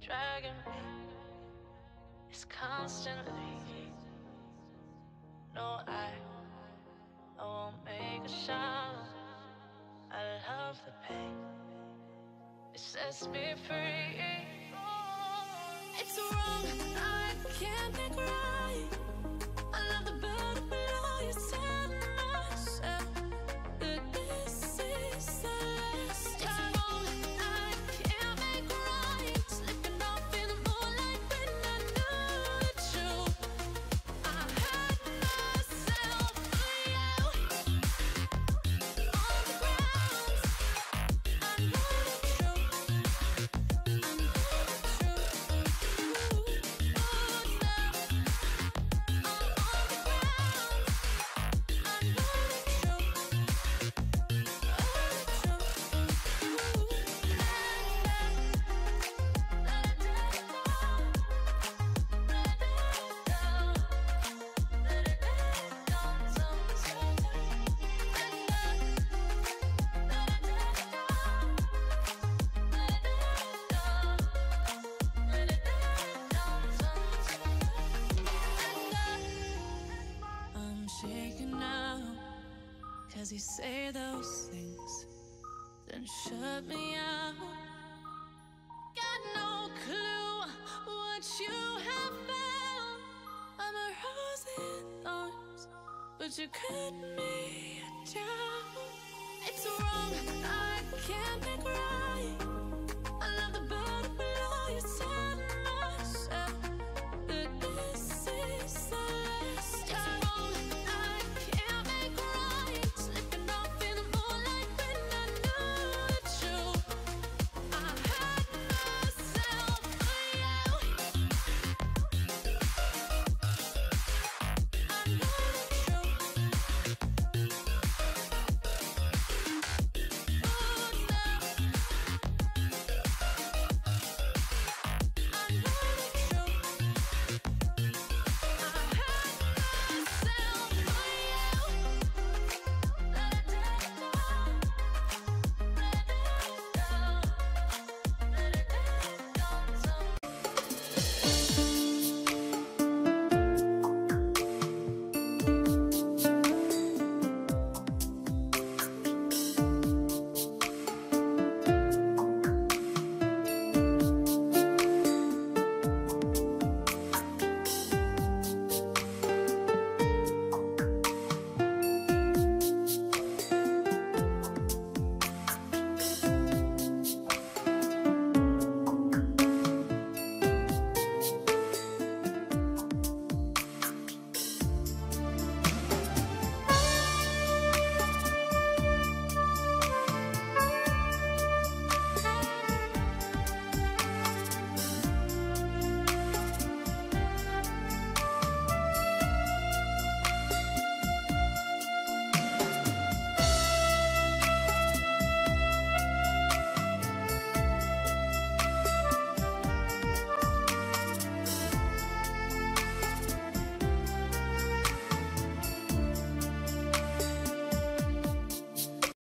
dragging me. It's constantly. No, I won't make a sound. I love the pain. It sets me free. It's wrong, I can't make right. I love the burden below you. Tell myself that this is the last time. It's wrong, I can't make right. Slipping off in the moonlight when I knew the truth. I had myself for you. On the ground, I know the truth. I know the truth. I'm shaking now, 'cause you say those things, then shut me out. Got no clue what you have found. I'm a rose in thorns, but you cut me down. It's wrong, I can't make right.